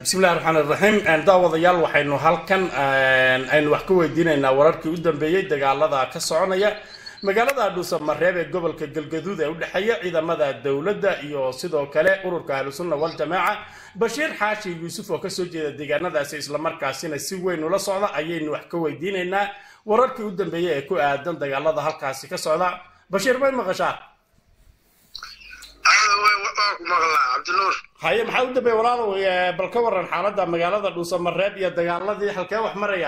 بسم الله الرحمن الرحيم ان daawadayaal waxaynu halkan aynu wax ku weydiinaynaa wararkii u dambeeyay dagaalada ka soconaya magaalada Dhuusamareeb ee gobolka Galgaduud ee u dhaxeeya ciidamada dawladda iyo sidoo kale ururka Ahlusunna wal Jamaaca Bashiir Xaashi Yuusuf oo ka soo jeeda deegaanadaas isla markaasina si weyn ula socda ayaynu wax ka weydiinaynaa wararkii u dambeeyay ee ku aadan dagaalada halkaas ka socda Bashiir bay maqashaa Abdulnuur haye maxaa u dambeeyay walaalo bal ka waran xaaladda magaalada Dhuusamareeb iyo dagaaladii halkee wax maraya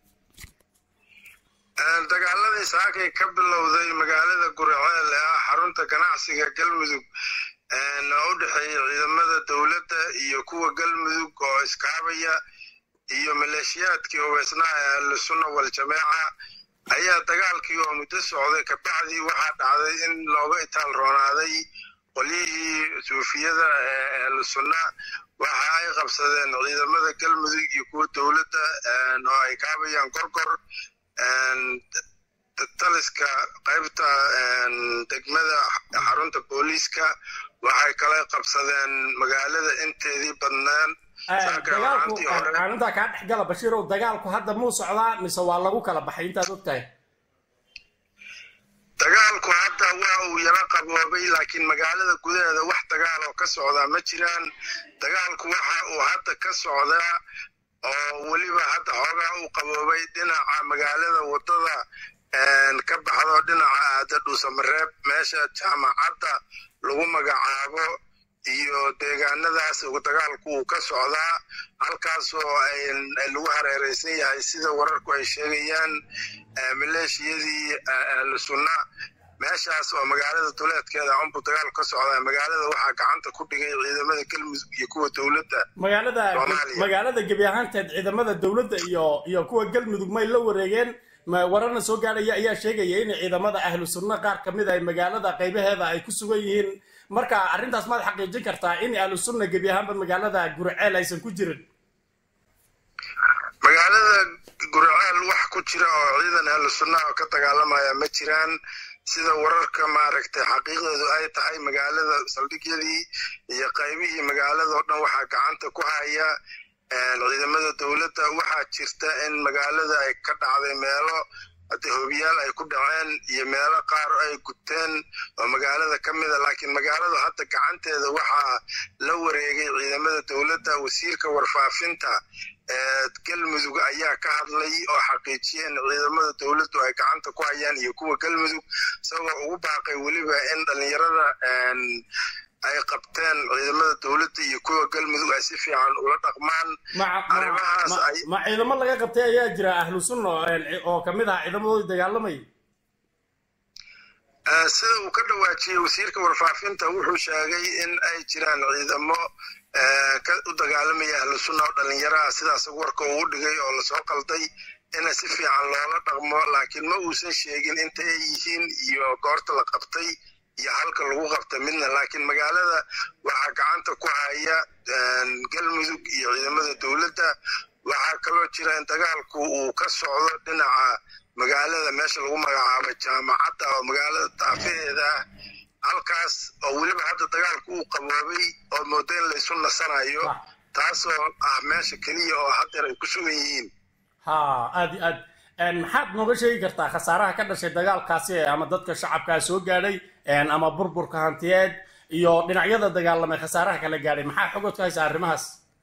dagaaladii saakay ka bilowday magaalada Guriceel ee xarunta ganacsiga Galmudug oo u dhaxeeya ciidamada dawladda iyo kuwa Galmudug oo iskaabaya iyo maleeshiyaadkii oo weesnaa Ahlusunna wal Jamaaca ayaa dagaalkii oo muddo socday ka bacdi waxa dhacday in looga itaal roonaaday qolihii suufiyada Ahlusunna waxa ay qabsadeen ciidamada Galmudug iyo kuwa dawladda oo ay kaabayaan gorgor taliska qaybta degmada xarunta booliiska waxay kala qabsadeen magaalada inteedii badnaan dagaalku ka dhaxgala Bashiir oo dagaalku hadda muu socdaa mise waa lagu kala baxay intaad ogtahay dagaalku hadda waa uu yara qaboobay laakiin magaalada gudaheeda wax dagaal oo ka socda ma jiraan dagaalku waxa uu hadda ka socdaa oo waliba hadda xoogaa uu qaboobay dhinaca magaalada wadada ka baxdo dhinaca Dhuusamareeb meesha jaamacadda lagu magacaabo iyo deegaanadaas uu dagaalku ka socdaa halkaas oo ay lagu hareeraysan yahay sida wararku ay sheegayaan maleeshiyadii Ahlusunna meeshaas oo magaalada duleedkeeda uu dagaal ka socdaa magaalada waxa gacanta ku dhigay ciidamada Galmudug iyo kuwa dawladda magaalada gabi ahaanteed ciidamada dawladda iyo kuwa Galmudug may la wareegeen wararna soo gaaraya ayaa sheegaya in ciidamada Ahlusunna qaar kamid ah magaalada qaybaheeda ay ku sugan yihiin marka arintaas ma xaqiijin kartaa in Ahlusunna gabi ahaanba magaalada Guriceel aysan ku jirin magaalada Guriceel wax ku jira oo ciidan Ahlusunna ka dagaalamaya ma jiraan sida wararka maaragtay xaqiiqadu ay tahay magaalada saldhigyadii iyo qaybihii magaalada oo dhan waxa gacanta ku haya ciidamada dawladda waxa jirta in magaalada ay ka dhacday meelo hoobiyaal ay ku dhaceen iyo meelo qaar ay gubteen oo magaalada kamid ah laakiin magaalada hadda gacanteeda waxa la wareegay ciidamada dawladda wasiirka warfaafinta Galmudug ayaa ka hadlay oo xaqiijiyeen ciidamada dawladdu ay gacanta ku hayaan iyo kuwa Galmudug sabab ugu baaqay waliba in dhalinyarada ay qabteen ciidamada dawladda iyo kuwa Galmudug ay si fiican ula dhaqmaan arrimahaas ay ma ciidamo laga qabtay ayaa jira Ahlusunna oo kamid ah ciidamadooda dagaalamay sida uu ka dhawaajiyay wasiirka warfaafinta wuxuu sheegay in ay jiraan ciidamo ka u dagaalamaya Ahlusunna oo dhalinyaro sidaas warka uu dhigay oo la soo qalday in si fiican loola dhaqmo laakiin ma uusan sheegin inta ay yihiin iyo goorta la qabtay iyo halka lagu qabtay midna laakiin magaalada waxa gacanta ku haya Galmudug iyo ciidamada dawladda waxa kaloo jira in dagaalku uu ka socdo dhinaca magaalada meesha lagu magacaabo jaamacadda oo magaalada taafeeda halkaas oo waliba hadda dagaalku uu qaboobay oo moodeen la isu nasanayo taasoo ah meesha kaliya oo hadda ay ku sugan yihiin aad maxaad nooga sheegi kartaa khasaaraha ka dhashay dagaalkaasi ama dadka shacabka soo gaadhay ama burburka hantiyeed iyo dhinacyada dagaalamay khasaaraha kala gaadhay maxaa xogod ka haysaa arrimahaas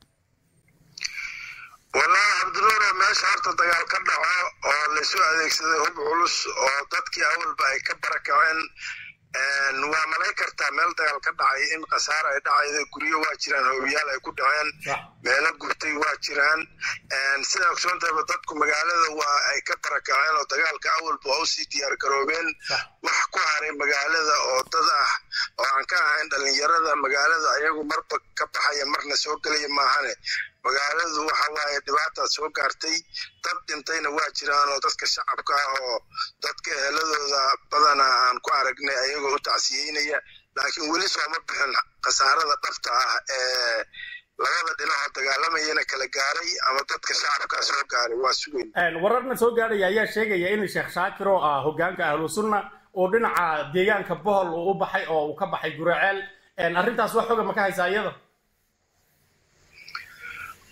wallahi Abdulnuur meesha horta dagaal ka dhaco oo la soo adeegsaday hub culus oo dadkii awalba ay ka barakaceen waa malay kartaa meel dagaal ka dhacay in khasaar ay dhacaydo guryo waa jiraan hoobiyaal ay ku dhaceen meelo gubtay waa jiraan sida ogsoontayba dadku magaalada waa ay ka barakaceen oo dagaalka awalba waa usii diyaar garoobeen wax ku haray magaalada oo dad ah oo aan ka ahayn dhalinyarada magaalada ayagu marba ka baxaya marna soo gelaya maahane magaaladu waxa waaye dhibaato soo gaartay dad dhintayna waa jiraan oo dadka shacabka ah oo dadka eheladooda badana aan ku aragnay ayagoo u tacsiyeynaya laakiin weli sooma bixin khasaarada dhabta ah ee labada dhinac dagaalamayana kala gaaray ama dadka shacabka soo gaaray waa sugeyn wararna soo gaaray ayaa sheegaya in Sheekh Shaakir oo ah hoggaanka Ahlusunna oo dhinaca deegaanka Bohol uu u baxay oo uu ka baxay Guriceel arrintaas wax xoog ma ka haysaa iyada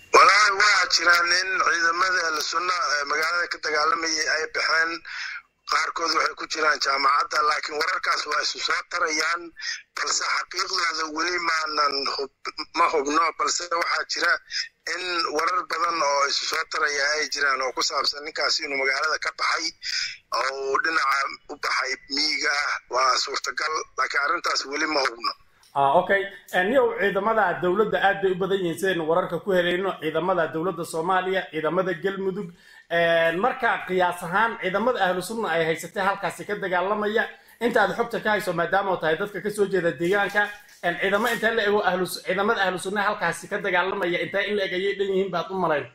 jiraan in ciidamada ahlu sunna magaalada ka dagaalamayay ay baxeen qaarkood waxay ku jiraan jaamacadda laakiin wararkaas waa isu soo tarayaan balse xaqiiqdooda weli ma hubno balse waxaa jira in warar badan oo isu soo taraya ay jiraan oo ku saabsan ninkaasi inuu magaalada ka baxay oo dhinaca u baxay miyiga waa suurtagal laakiin arrintaas weli ma hubno okay niyow ciidamada dawladda aad bay u badan yihiin sidaynu wararka ku helayno ciidamada dawladda Soomaaliya ciidamada Galmudug marka qiyaas ahaan ciidamada ahlu sunna ay haysatay halkaas ka dagaalamaya inta aad xogta ka hayso maadaama oo tahay dadka ka soo jeeda deegaanka ciidamada inta la eego ciidamada ahlu sunna halkaas ka dagaalamaya inta in la eegayay dhan yihiin baad u malayn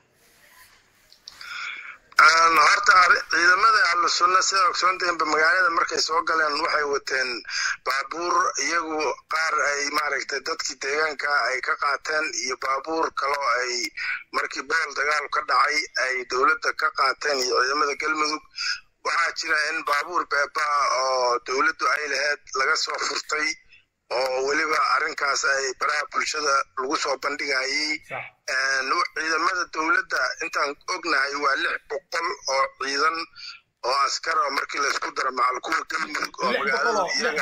horta ciidamada ahlu sunna sida ogsoontahay magaalada markay soo galeen waxay wateen baabuur iyagu qaar ay maaragtay dadkii deegaanka ay ka qaateen iyo baabuur kale oo ay markii bool dagaal ka dhacay ay dawladda ka qaateen iyo ciidamada Galmudug waxaa jira in baabuur beeba oo dawladdu ay lahayd laga soo furtay oo waliba arrinkaas ay baraha bulshada lagu soo bandhigayay ciidamada dawladda intaan ognahay waa 600 oo ciidan oo askar oo markii la isku daro macal kuwa Galmudug oo magaalada iyaga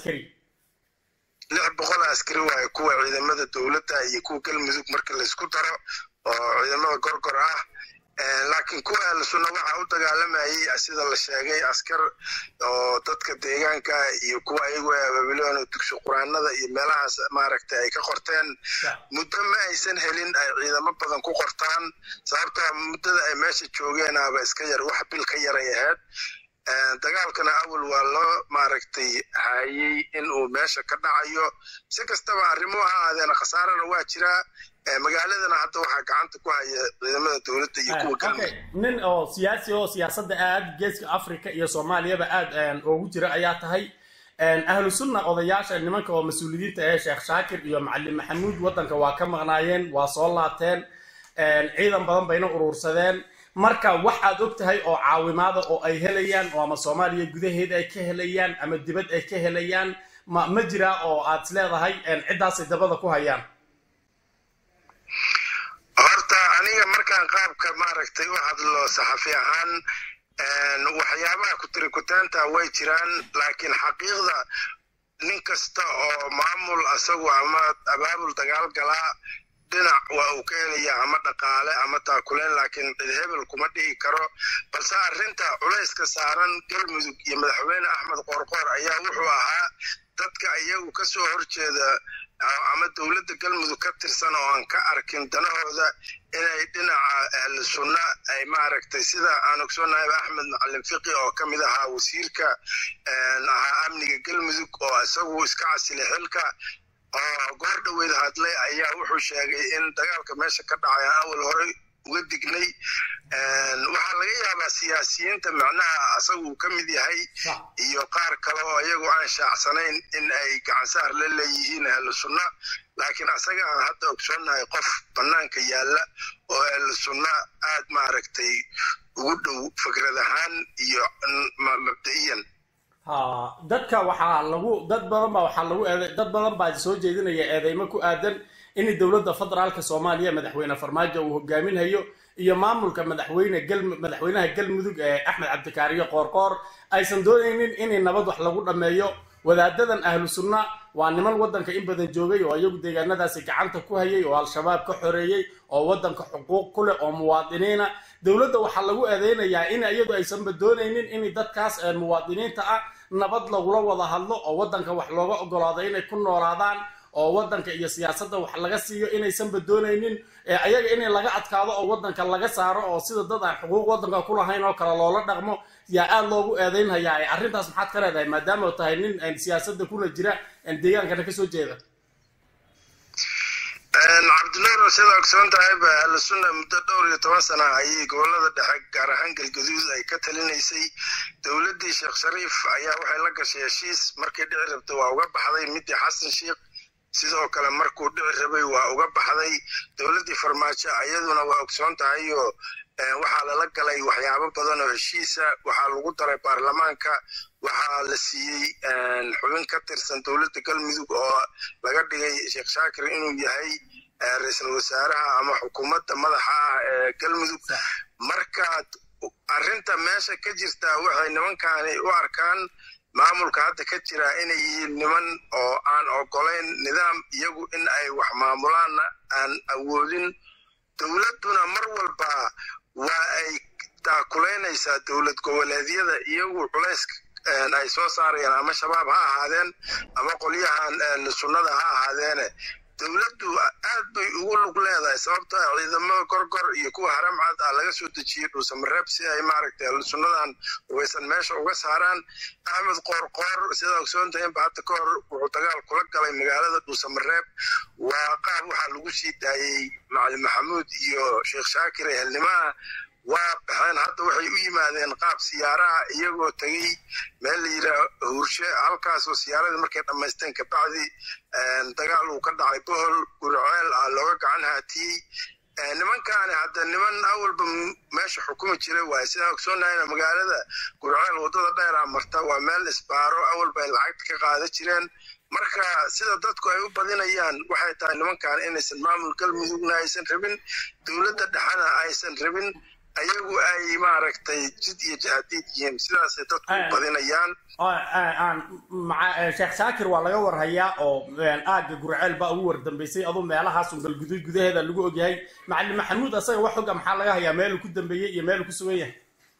600 askari waa kuwa ciidamada dawladda iyo kuwa Galmudug markii la isku daro oo ciidamada gorgor ah laakiin kuwa ahlu sunna waxa u dagaalamayay sida la sheegay askar oo dadka deegaanka iyo kuwa ayagu Babilon dugsi quraanada iyo meelahaas maaragtay ay ka qorteen muddo ma aysan helin ay ciidamo badan ku qortaan sababta muddada ay meesha joogeen aba iska yar wax bil ka yar ay ahayd dagaalkana awal waa loo maaragtay hayay in uu meesha ka dhacayo si kastaba arrimuhu aadeen khasaarana waa jira magaaladana hadda waxa gacanta ku haya ciidamada dawladda iyo kuwa Galmudug nin oo siyaasi oo siyaasadda aad geeska Afrika iyo Soomaaliya aad ugu jira ayaa tahay ahlu sunna odayaasha nimanka oo mas'uuliyiinta ee Sheekh Shaakir iyo Macallin Maxamuud wadanka waa ka maqnaayeen waa soo laabteen ciidan badan bayna urursadeen marka wax aad ogtahay oo caawimaada oo ay helayaan oo ama Soomaaliya gudaheeda ay ka helayaan ama dibad ay ka helayaan ma jira oo aad leedahay ciidaas dabada ku hayaan horta aniga markaan qaabka maaragtay u hadlo saxafi ahaan waxyaabaha ku tirikutaanta way jiraan laakiin xaqiiqda nin kasta oo maamul asagu ama abaabul dagaal galaa dhinac waa uu ka helaya ama dhaqaale ama taakuleen laakiin hebel kuma dhihi karo balse arrinta culayska saaran Galmudug iyo madaxweyne Axmed Qoorqoor ayaa wuxuu ahaa dadka iyagu ka soo horjeeda ama dawladda Galmudug ka tirsan oo aan ka arkin danahooda inay dhinaca ahlu sunna ay maaragtay sida aan ogsoonahay Axmed Macallin Fiqi oo kamid ahaa wasiirka amniga Galmudug oo isagu iska casilay xilka oo goor dhaweyd hadlay ayaa wuxuu sheegay in dagaalka meesha ka dhacay awal hore uga dignay waxa laga yaabaa siyaasiyiinta macnaha asagu ka mid yahay iyo qaar kale oo iyagu aan shaacsanayn in ay gacan saar la leeyihiin ahlu sunna laakiin asaga aan hadda ogsoonahay qof banaanka yaala oo ahlu sunna aad maaragtay ugu dhow fikrad ahaan iyo mabda'iyan dadka waxa lagu dad badan baa soo jeedinaya eedeymo ku aadan in dawladda federaalka Soomaaliya madaxweyne Farmaajo uu hogaaminayo iyo maamulka madaxweynaha Galmudug Axmed Cabdikaariyo Qoorqoor aysan doonaynin in nabad wax lagu dhameeyo wadaadadan ahlu sunna waa niman wadanka in badan joogay oo iyagu deegaanadaasi gacanta ku hayay oo al-shabaab ka xoreeyay oo wadanka xuquuq ku leh oo muwaadiniina dawladda waxa lagu eedeynayaa in iyadu aysan doonaynin in dadkaas muwaadiniinta ah nabad lagu wada hadlo oo wadanka wax looga ogolaado inay ku noolaadaan oo wadanka iyo siyaasadda wax laga siiyo inaysan doonaynin ayaga in laga adkaado oo wadanka laga saaro oo sida dad aan xuquuq wadanka ku lahayn oo kala loola dhaqmo yaa aad loogu eedeynayaa arrintaas maxaad ka leedahay maadaama uu tahay nin siyaasadda kula jira deegaankana ka soo jeeda Cabdullahi sida ogsoontahay ahlu sunna muddo dhowr iyo 10 sano ayay gobolada dhexe gaar ahaan Galgaduud ay ka talinaysay dawladdii Sheekh Shariif ayaa waxay la gashay heshiis markii dhici rabtay waa uga baxday midii Xasan Sheekh sidoo kale markuu dhici rabay waa uga baxday dawladdii Farmaajo ayaduna waa ogsoontahay oo waxaa la galay waxyaabo badan oo heshiisa waxaa lagu daray baarlamaanka waxaa la siiyey xubin ka tirsan dawladda Galmudug oo laga dhigay Sheekh Shaakir inuu yahay ra'iisul wasaaraha ama xukuumadda madaxa ah ee galmudug marka arrinta meesha ka jirta waxay nimankaani u arkaan maamulka hadda ka jira inay yihiin niman oo aan ogolayn nidaam iyagu in ay wax maamulaan aan awoodin dowladduna mar walba waa ay taakulaynaysaa dowlad goboleedyada iyagu culayska ay soo saarayaan ama shabaab ha ahaadeen ama qolyahan sunnada ha ahaadeene dowladdu aad bay ugu lug leedahay sababta ciidamada gorgor iyo kuwa haramcad ah laga soo dejiyey dhuusamareeb si ay maaragtay sunnadan waysan meesha uga saaraan axmed qoorqoor sida ogsoontahay hadda ka hor wuxuu dagaal kula galay magaalada dhuusamareeb waa qaab waxaa lagu sii daayey macalin maxamuud iyo sheekh shaakir ee helnimaha waa baxeen hadda waxay u yimaadeen qaab siyaaraha iyagoo tegey meel la yidhaa hurshe halkaasoo siyaaradii markay dhammaysteen kabacdi dagaal uu ka dhacay bohol gurceel ah looga gacan haatiyey nimankaani hadda niman awalba meesha xukumi jiray waay sidaan ogsoonnahayna magaalada gurceel waddada dheeraa marta waa meel isbaaro awalba ay lacagta ka qaada jireen marka sida dadku ay u badinayaan waxay tahay nimankaani inaysan maamul galmudugna aysan rabin dowladda dhexana aysan rabin ayagu ay maaragtay jid iyo jahadiid yihiin sidaasay dadku u badinayaan sheekh shaakir waa laga warhayaa oo aagga gurceel baa ugu wardambeysay aduu meelahaas galguduud gudaheeda lagu ogyahay macalin maxamuud asaga wax oga maxaa laga hayaa meeluu ku dambeeyey iyo meeluu ku sugan yahay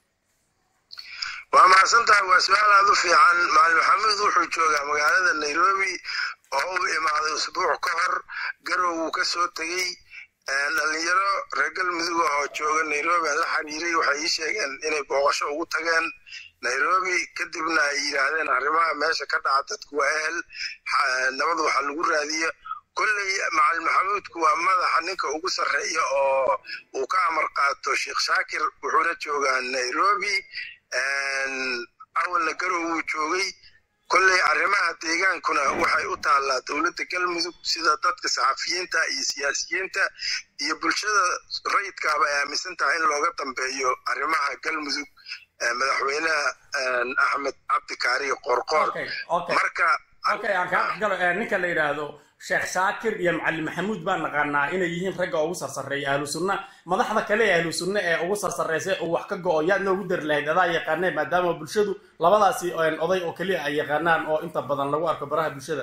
waa mahadsantahay waa su-aal aad u fiican macalin maxamuud wuxuu joogaa magaalada nairobi oo u imaaday usbuuc ka hor garow wuu ka soo tegey dhalinyaro reer galmudug oo jooga nairobi aan la xiriiray waxay ii sheegeen inay booqasho ugu tageen nairobi kadibna ay yidhaahdeen arrimaha meesha ka dhaca dadku waa ehel nabad waxa lagu raadiyo kolley macalin maxamuudku waa madaxa ninka ugu sarreeya oo uu ka amar qaato sheekh shaakir wuxuuna joogaa nairobi awalna garow wuu joogay kolley arrimaha deegaankuna waxay u taallaa dowladda galmudug sida dadka saxafiyiinta iyo siyaasiyiinta iyo bulshada rayidkaaba ay aaminsan tahay in looga dambeeyo arrimaha galmudug madaxweynaha axmed cabdikaariyo qoorqoor marka ninka la yidhaahdo sheekh shaakir iyo macalin maxamuud baan naqaanaa inay yihiin ragga ugu sarsareeya ahlu sunna madaxda kale ee ahlu sunna ee ugu sarsareysay oo wax ka go-o yaad noogu dari lahayd adaa yaqaaneen maadaama bulshadu labadaasi oday oo keliya ay yaqaanaan oo inta badan lagu arko baraha bulshada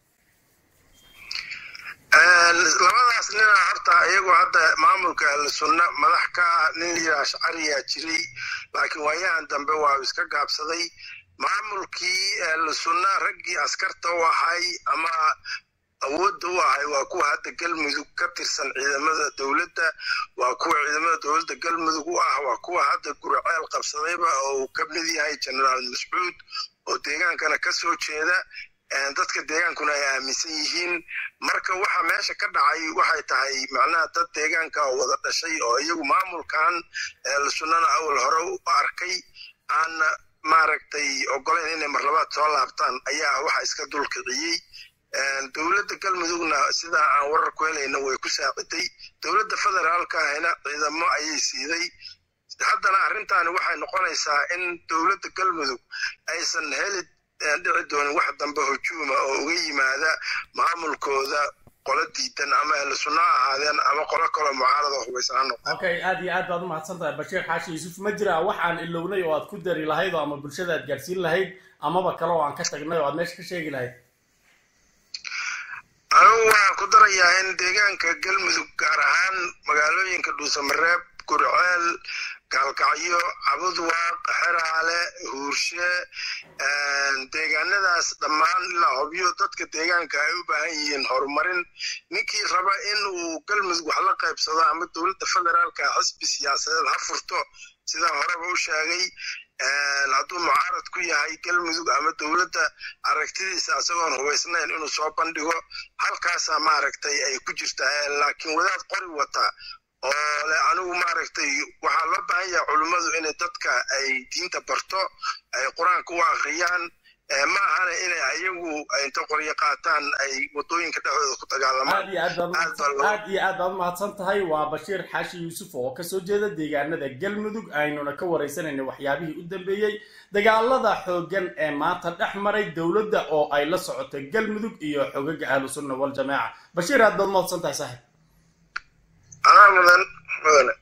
labadaas nina horta iyagu hadda maamulka ahlu sunna madax ka nin liyaa ashcariyaa jiray laakiin waayahan dambe waa iska gaabsaday maamulkii ahlu sunna raggii askarta u ahay ama awoodda u ahay waa kuwa hadda galmudug ka tirsan ciidamada dowladda waa kuwa ciidamada dowladda galmudug u ah waa kuwa hadda gurceel qabsadayba oo uu ka mid yahay generaal mascuud oo deegaankana ka soo jeeda dadka deegaankuna ay aaminsan yihiin marka waxa meesha ka dhacay waxay tahay macnaha dad deegaanka oo wada dhashay oo iyagu maamulkan sunnana awal hore u arkay aan maaragtay ogolayn inay marlabaad soo laabtaan ayaa waxa iska dulkiciyey dowladda galmudugna sida aan warar ku helayna way ku saaciday dowladda federaalka ahina ciidamo ayay siiday haddana arrintaani waxay noqonaysaa in dowladda galmudug aysan heli dhici doonin wax dambe hujuuma oo uga yimaada maamulkooda qolo diidan ama ahlu sunna ahaadeen ama qolo kale mucaarada hubaysan ha noqdo okay aad iyo aad baad u mahadsantahay bashiir xaashi yuusuf ma jiraa waxaan ilownay oo aad ku dari lahayd oo ama bulshada aad gaarsiin lahayd amaba kale oo aan ka tagnay oo aad meesha ka sheegi lahayd anigu waxaan ku darayaa in deegaanka galmudug gaar ahaan magaalooyinka dhuusamareeb gurceel gaalkacyo cabudwaaq xeraale huurshe deegaanadaas dhammaan ilaa hobyo dadka deegaanka ay u baahan yihiin horumarin ninkii raba in uu galmudug wax la qaybsado ama dowladda federaalka xisbi siyaasadeed ha furto sidaan horeba u sheegay hadduu mucaarad ku yahay galmudug ama dowladda aragtidiisa isagoon hubaysnayn inuu soo bandhigo halkaasaa maaragtay ay ku jirtaa laakiin wadaad qori wata oo le anigu maaragtay waxaa loo baahan yahay culimmadu inay dadka ay diinta barto ay qur-aanka u akhriyaan ma ahana inay ayagu inta qoryo qaataan ay wadooyinka dhexdooda ku dagaalamaan aad iyo aad baad umahadsan tahay waa bashiir xaashi yuusuf oo kasoo jeeda deegaanada galmudug aynuna ka wareysanayna waxyaabihii u dambeeyey dagaalada xoogan ee maanta dhex maray dowladda oo ay la socotay galmudug iyo xogaga ahlu sunna wal jamaaca bashiir aad baad umahadsan tahay saaxiib أنا مدن